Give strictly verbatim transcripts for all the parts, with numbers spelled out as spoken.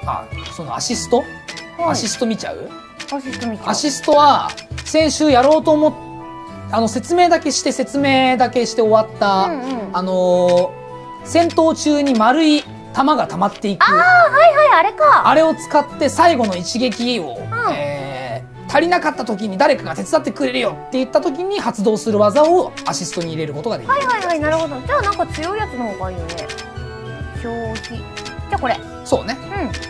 あ、そのアシスト、はい、アシスト見ちゃう？ アシスト見ちゃう。 アシストは先週やろうと思っあの説明だけして説明だけして終わった、うんうん、あのー、戦闘中に丸い弾が溜まっていく、 ああはいはい、あれか。 あれを使って最後の一撃を、うん、えー、足りなかった時に誰かが手伝ってくれるよって言った時に発動する技をアシストに入れることができる。 はいはいはい、なるほど。じゃあなんか強いやつの方がいいよね。消費。じゃあこれ。 そうね。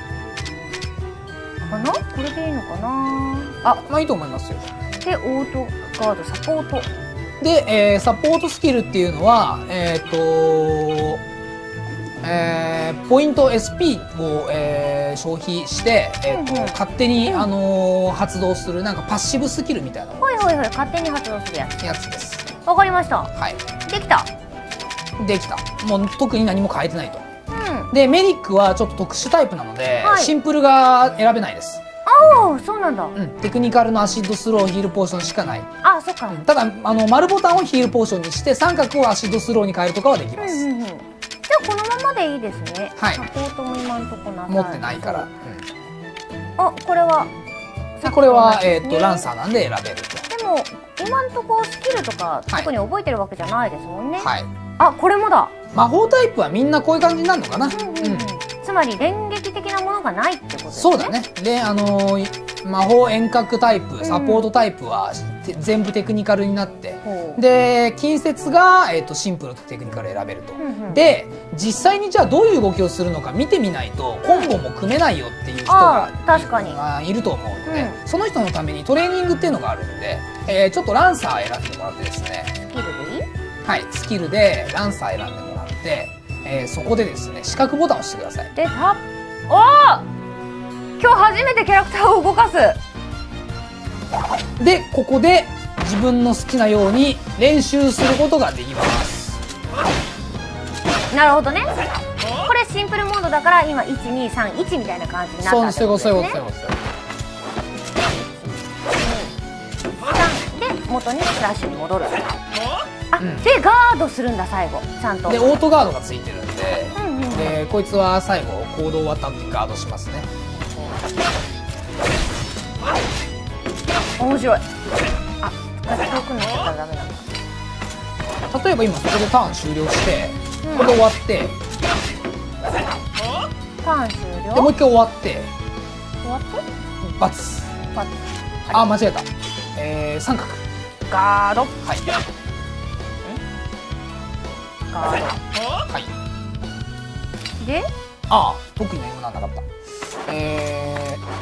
うん。かな？これでいいのかな。あ、 まあいいと思いますよ。 でオートガードサポート。 で、えー、サポートスキルっていうのはえっ、ー、とえー、ポイント エスピー を、えー、消費して、えーとうんうん、勝手に、うん、あのー、発動するなんかパッシブスキルみたいなの。 はいはいはい、勝手に発動するやつ。 やつです。 わかりました。 はい。 できた。 できた。もう特に何も変えてないと。うん、でメディックはちょっと特殊タイプなので、はい、シンプルが選べないです。 ああ、そうなんだ。 うん、テクニカルのアシッドスローヒールポーションしかない。 あ、そっか。 ただあの丸ボタンをヒールポーションにして三角をアシッドスローに変えるとかはできます。うんうんうん、じゃあこのままでいいですね。はい。サポートも今んとこなさい。 持ってないから。うん、 あ、これは。 でこれはえっとランサーなんで選べると。 でも今んとこスキルとか特に覚えてるわけじゃないですもんね。 はい。 あ、これもだ。 魔法タイプはみんなこういう感じになるのかな。 つまり連撃的なものがないってことですね。 そうだね。で、あのー、魔法遠隔タイプ、サポートタイプは全部テクニカルになって、うん、で近接が、えー、とシンプルとテクニカル選べると。うんうん、で実際にじゃあどういう動きをするのか見てみないとコンボも組めないよっていう人が確かにいると思うので、うん、その人のためにトレーニングっていうのがあるので、えー、ちょっとランサー選んでもらってですね。 スキルでいい？ はい、スキルでランサー選んでもらって、えー、そこでですね四角ボタンを押してください。 でタおー、今日初めてキャラクターを動かす。 でここで自分の好きなように練習することができます。 なるほどね。これシンプルモードだから今いちにさんいちみたいな感じになったってことですね。そういうことそういうことそういうこと。で元にフラッシュに戻る。あ、うん、でガードするんだ最後ちゃんと。 でオートガードがついてるんで、うんうん、でこいつは最後行動終わった後にガードしますね。 面白い。あ、遠くになっちゃったらダメなの。 例えば今そこでターン終了して、うん、これで終わってターン終了でもう一回終わって終わってバツバツ、 あ、間違えた。えー、三角ガード。はい。 ガード。はい。 で、 ああ、特に何もなんなかった。えー、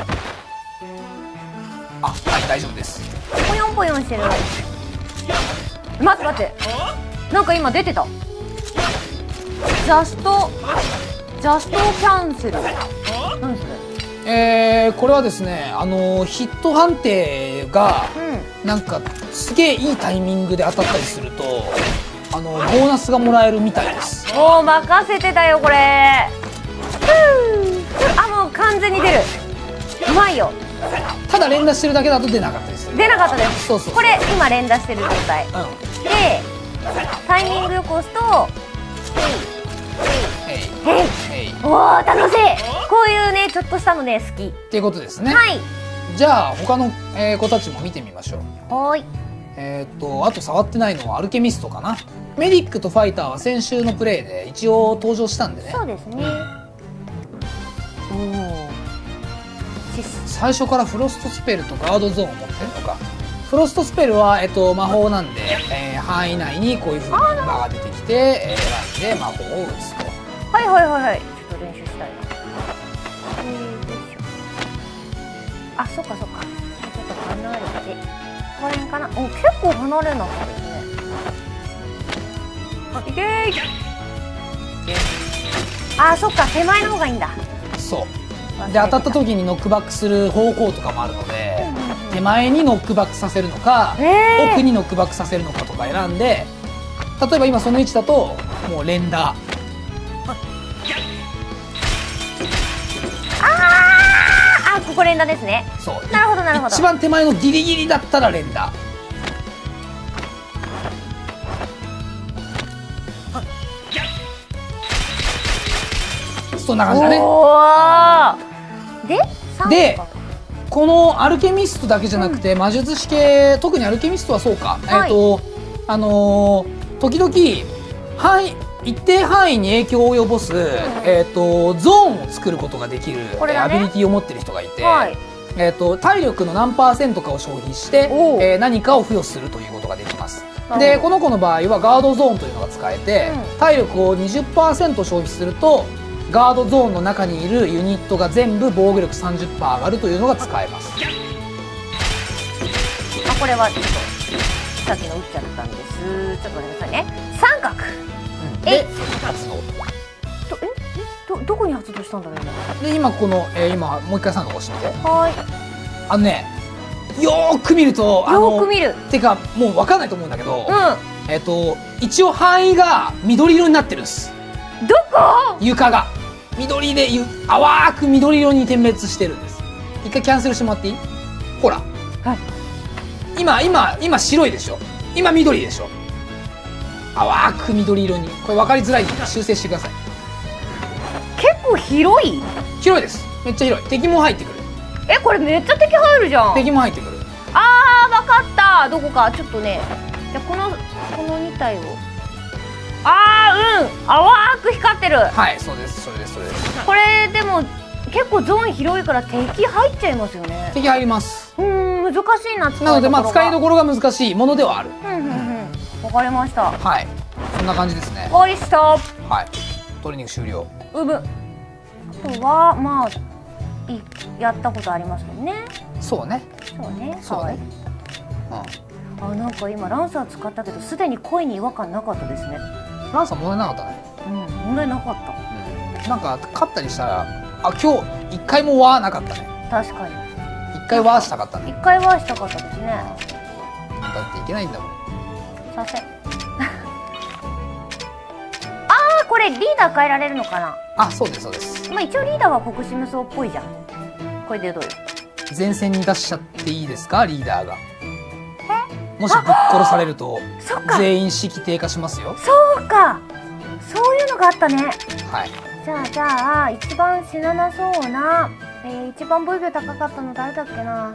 あ、はい、大丈夫です。 ポヨンポヨンしてる。待って待って、なんか今出てた。ジャストジャストキャンセル。何それ。 えー、これはですね、あのヒット判定が、うん、なんかすげえいいタイミングで当たったりするとあのボーナスがもらえるみたいです。 もう任せてたよこれ。あ、もう完全に出る。うまいよ。 ただ連打してるだけだと出なかったです。 出なかったです。 そうそうそう、 これ今連打してる状態、うん、でタイミングよく押すとへいへいへい、おー楽しい。こういうねちょっとしたのね好きっていうことですね。 はい。 じゃあ他の、えー、子たちも見てみましょう。 はい。 えっとあと触ってないのはアルケミストかな。メディックとファイターは先週のプレイで一応登場したんでね。 そうですね。おお。 最初からフロストスペルとガードゾーンを持ってるのか。フロストスペルは、えっと、魔法なんで、えー、範囲内にこういうふうにバーが出てきて、えー、選んで魔法を打つと。 はいはいはいはい。ちょっと練習したいな。あ、そっかそっか。ちょっと離れて。ここら辺かな。お、結構離れなかったですね。あ、いけーい。あ、そっか、手前の方がいいんだ。 そう。で当たった時にノックバックする方向とかもあるので、手前にノックバックさせるのか、えー、奥にノックバックさせるのかとか選んで、例えば今その位置だともう連打。ああ、ここ連打ですね。 そう。 なるほどなるほど。 一番手前のギリギリだったら連打。そんな感じだね。 おー、 ででこのアルケミストだけじゃなくて、うん、魔術師系、特にアルケミストはそうか、はい、えっとあのー、時々範囲一定範囲に影響を及ぼす、うん、えっとゾーンを作ることができる、ね、アビリティを持ってる人がいて、はい、えっと体力の何パーセントかを消費して、えー、何かを付与するということができます。でこの子の場合はガードゾーンというのが使えて、うん、体力を にじゅっパーセント 消費するとガードゾーンの中にいるユニットが全部防御力 さんじゅっパーセント 上がるというのが使えます。 あ、これはちょっとさっきの打っちゃったんです。ちょっと待ってくださいね。三角、 うん、で発動。 どえどどこに発動したんだろう今。で今この、えー、今もう一回三角押してみて。 はい。 あのね、よーく見るとあのよーく見る。 てかもう分かんないと思うんだけど、 うん、 えっと一応範囲が緑色になってるんです。 どこ？ 床が緑でゆ淡く緑色に点滅してるんです。一回キャンセルしてもらっていい？ほら、 はい、 今今今白いでしょ、今緑でしょ、淡く緑色に。これ分かりづらいんで修正してください。 結構広い？ 広いです、めっちゃ広い。敵も入ってくる。 え、これめっちゃ敵入るじゃん。 敵も入ってくる。 あー、分かった。どこかちょっとね、じゃあこのこのに体を、あー、うん、淡く光ってる。 はい、そうです、それです、それです。 これでも結構ゾーン広いから敵入っちゃいますよね。 敵入ります。 うん、難しいな。 なのでまあ使いどころが難しいものではある。 うんうんうん、わかりました。 はい、そんな感じですね。 はい、ストップ。 はい、トレーニング終了。 うぶ。あとはまあいやったことありますもんね。 そうね。 そうね。 そうね。 うん。あ、なんか今ランサー使ったけどすでに声に違和感なかったですね。 ランサー問題なかったね。 うん、問題なかった。 うん、なんか勝ったりしたら、あ、今日一回もワーなかったね。 確かに。 一回ワーしたかったね。 一回ワーしたかったですね。 だっていけないんだもん。 させ。ああ、これリーダー変えられるのかな。 あ、そうですそうです。 まあ一応リーダーは国士無双っぽいじゃん。これでどうよ。 前線に出しちゃっていいですか、リーダーが。もしぶっ殺されると全員士気低下しますよ。 そうか、そういうのがあったね。 はい。 じゃあじゃあ一番死ななそうな、えー、一番防御高かったの誰だっけな。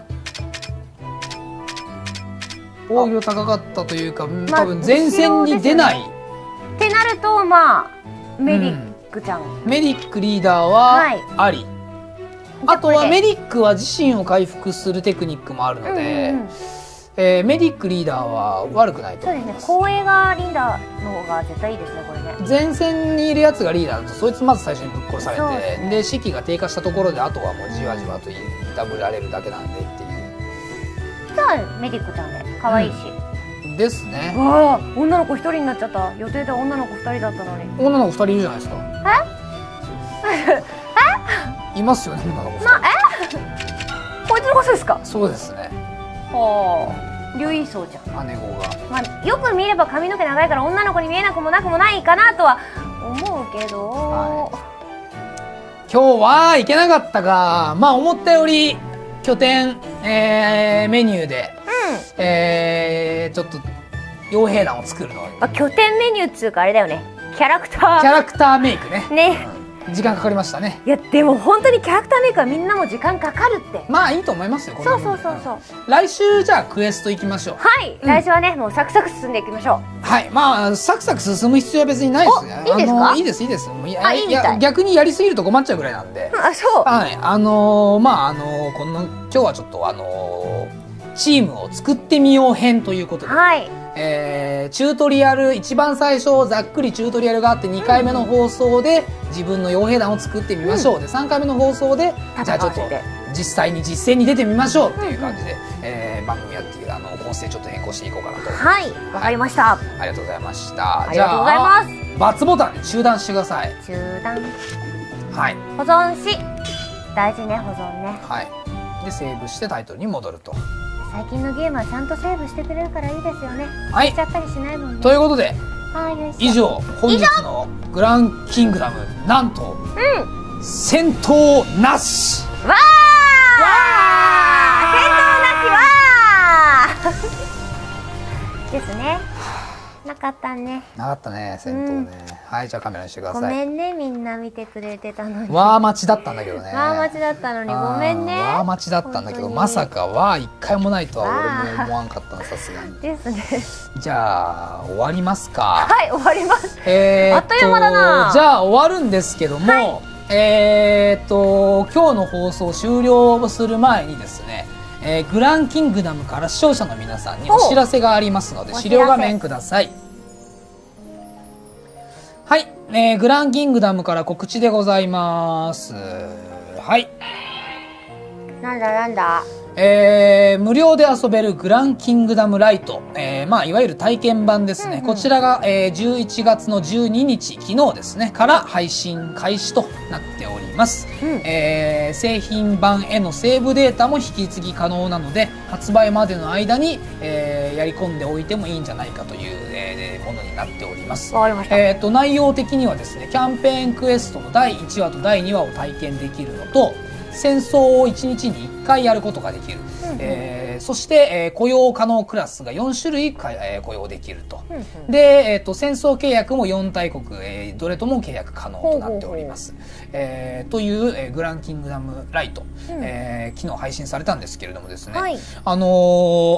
防御高かったというか、まあ、多分前線に出ない、ね、 ってなるとまあメリックちゃん、うん、 メリックリーダーはあり、はい、あとはメリックは自身を回復するテクニックもあるので、うんうん、えー、メディックリーダーは悪くないと思います。 そうですね。後衛がリーダーの方が絶対いいですね、これね。 前線にいるやつがリーダーだとそいつまず最初にぶっ殺されて、で、ね、士気が低下したところであとはもうじわじわといたぶられるだけなんでっていう。 じゃあメディックちゃんで可愛いし、 うん、ですね。 わあ、女の子一人になっちゃった。予定で女の子二人だったのに。 女の子二人いるじゃないですか。 ええいますよね、女の子。 まあ、えこいつのことですか。 そうですね。 はあ、竜衣装じゃん。 姉子が、 まあ、よく見れば髪の毛長いから女の子に見えなくもなくもないかなとは思うけど、はい、 今日は行けなかったが、まあ思ったより拠点、えー、メニューで、うん、えー、ちょっと傭兵団を作るの、 まあ、拠点メニューっつうかあれだよね、キャラクターキャラクターメイクね。 ね、 うん、時間かかりましたね。 いやでも本当にキャラクターメイクはみんなも時間かかるって。 まあいいと思いますよ。 そうそうそうそう。 来週じゃあクエスト行きましょう。 はい、うん、来週はねもうサクサク進んでいきましょう。 はい、まあサクサク進む必要は別にないですね。 いいですか？ いいですいいです。 あ、いいみたい。 逆にやりすぎると困っちゃうぐらいなんで。 あ、そう。 はい、あのー、まああのー、この今日はちょっとあのー、チームを作ってみよう編ということで。はい。えー、チュートリアル、一番最初ざっくりチュートリアルがあってにかいめの放送で自分の傭兵団を作ってみましょう、うん、でさんかいめの放送でじゃあちょっと実際に実践に出てみましょうっていう感じで、うん、えー、番組やっていうあの構成ちょっと変更していこうかなと。 はい、わかりました、 ありがとうございました。 ありがとうございます。 ×ボタンで中断してください。 中断。 はい、 保存し、大事ね、保存ね。 はい、でセーブしてタイトルに戻ると。 最近のゲームはちゃんとセーブしてくれるからいいですよね。 はい。 しちゃったりしないもんね。 ということで、 はい、よし。 以上本日のグランキングダム、なんと、うん、戦闘なし。 わー。わー。戦闘なしわー。ですね。 なかったね。 なかったね、戦闘ね。はい、じゃあカメラにしてください。 ごめんね、みんな見てくれてたのに。 わー待ちだったんだけどね。 わー待ちだったのにごめんね。 わー待ちだったんだけど、まさかわー一回もないとは俺も思わんかったの、さすがに。 ですね。 じゃあ終わりますか。 はい、終わります。 えーっとあっという間だな。 じゃあ終わるんですけども、はい、えーっと今日の放送終了する前にですね、えー、グランキングダムから視聴者の皆さんにお知らせがありますので、資料画面ください。はい、えー、グランキングダムから告知でございます。はい。 なんだなんだ。 えー、無料で遊べるグランキングダムライト、えー、まあいわゆる体験版ですね。うんうん、こちらが、えー、じゅういちがつのじゅうににち、昨日ですねから配信開始となっております。うん、えー、製品版へのセーブデータも引き継ぎ可能なので、発売までの間に、えー、やり込んでおいてもいいんじゃないかという、えー、ものになっております。 わかりました。 えーと、内容的にはですね、キャンペーンクエストのだいいちわとだいにわを体験できるのと、戦争をいちにちにいっかいやることができる、うんうん、えー、そして、えー、雇用可能クラスがよんしゅるいか、えー、雇用できると、うんうん、で、えーと、戦争契約もよんたいこく、えー、どれとも契約可能となっております。ほうほうほう、えー、という、えー、グランキングダムライト、うん、えー、昨日配信されたんですけれどもですね、はい、あのー、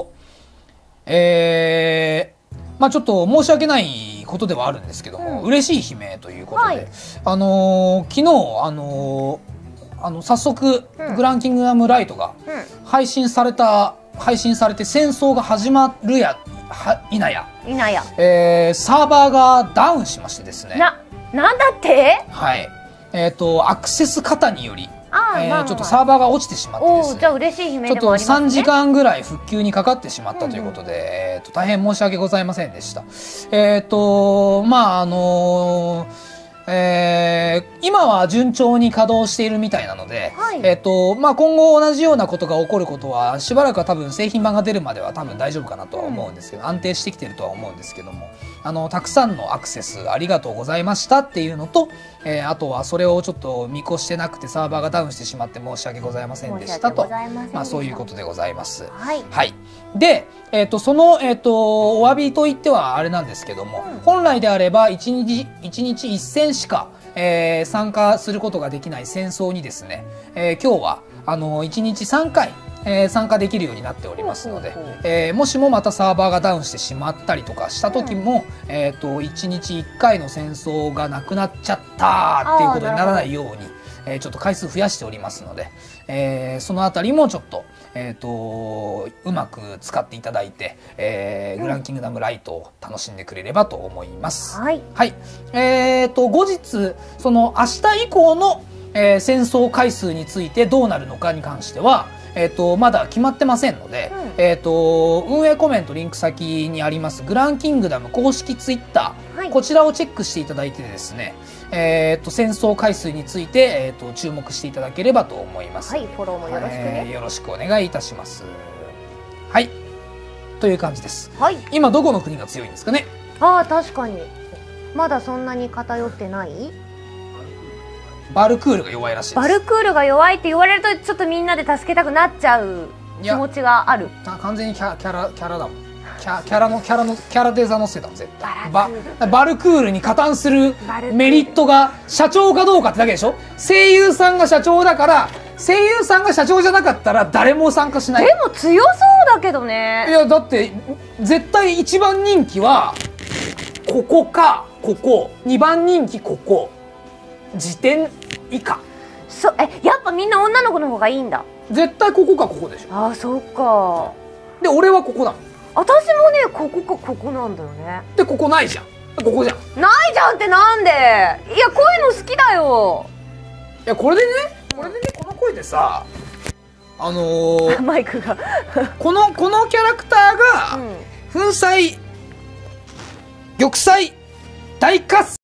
えーまあちょっと申し訳ないことではあるんですけども、うん、嬉しい悲鳴ということで、はい、あのー、昨日、あのーあの早速、うん、グランキングダムライトが配信された、うん、配信されて戦争が始まるやはいなやいなや、 えー、サーバーがダウンしましてですね。 な、なんだって？ はい。えっ、ー、とアクセス過多により、 あ、 えーまあまあ、ちょっとサーバーが落ちてしまってですね。 じゃあ嬉しい悲鳴でもありますね。 ちょっとさんじかんぐらい復旧にかかってしまったということで、うんうん、えー、と大変申し訳ございませんでした。えっ、ー、とまああのー。えー、今は順調に稼働しているみたいなので、はい、えーとまあ、今後同じようなことが起こることはしばらくは多分製品版が出るまでは多分大丈夫かなとは思うんですけど、うん、安定してきてるとは思うんですけども、あのたくさんのアクセスありがとうございましたっていうのと、えー、あとはそれをちょっと見越してなくてサーバーがダウンしてしまって申し訳ございませんでしたと、まあ、そういうことでございます。 はい、 はい、で、えー、とその、えー、とお詫びといってはあれなんですけども、うん、本来であればいちにちいちにちいっせんしか、えー、参加することができない戦争にですね、えー、今日はあのいちにちさんかい、えー、参加できるようになっておりますので、えー、もしもまたサーバーがダウンしてしまったりとかした時も、うん、えー、といちにちいっかいの戦争がなくなっちゃったっていうことにならないように、えー、ちょっと回数増やしておりますので、えー、そのあたりもちょっと、えー、とうまく使っていただいて、えー、グランキングダムライトを楽しんでくれればと思います。 はい、 はい、えー、と後日その明日以降の、えー、戦争回数についてどうなるのかに関しては、えー、とまだ決まってませんので、うん、えー、と運営コメントリンク先にありますグランキングダム公式ツイッター、はい、こちらをチェックしていただいてですね、えー、と戦争回数について、えー、と注目していただければと思います。 はい、フォローもよろしくね、 えー、よろしくお願いいたします。はい、という感じです。 はい、 今どこの国が強いんですかね。 ああ、確かにまだそんなに偏ってない。 バルクールが弱いらしいです。 バルクールが弱いって言われるとちょっとみんなで助けたくなっちゃう気持ちがある。 完全にキャキャラキャラだもん。キャキャラのキャラのキャラデザ乗せたもん絶対。ババルクールに加担するメリットが社長かどうかってだけでしょ。声優さんが社長だから、声優さんが社長じゃなかったら誰も参加しない。 でも強そうだけどね。 いやだって絶対一番人気はここかここ、二番人気ここ、時点以下。 そえやっぱみんな女の子の方がいいんだ。 絶対ここかここでしょ。 ああ、そっか。 で俺はここだもん。 私もねここかここなんだよね。 でここないじゃん。ここじゃん。 ないじゃんってなんで。いやこういうの好きだよ。 いやこれでねこれでねこの声でさ、あのー、 マイクがこのこのキャラクターが、うん、粉砕玉砕大喝